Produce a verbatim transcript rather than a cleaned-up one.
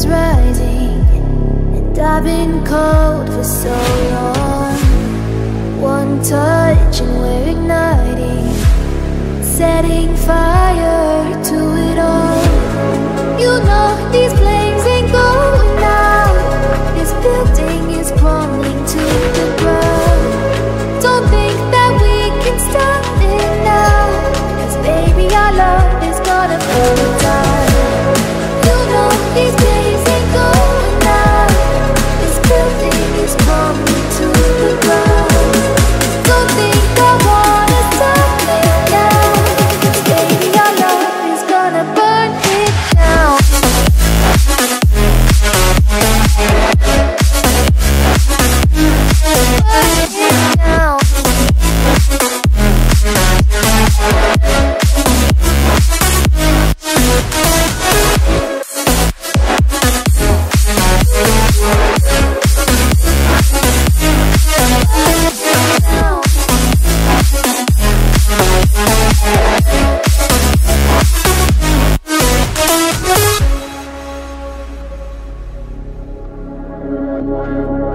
is rising, and I've been cold for so long. One touch and we're igniting, setting fire to it all. You know these flames ain't going out. This building is crumbling to the ground. Don't think that we can stop it now, 'cause baby our love is gonna burn it down. You know these days ain't going out. This building is crumbling to the ground. Don't think I wanna stop it now, 'cause baby our love is gonna burn it down. Burn it down.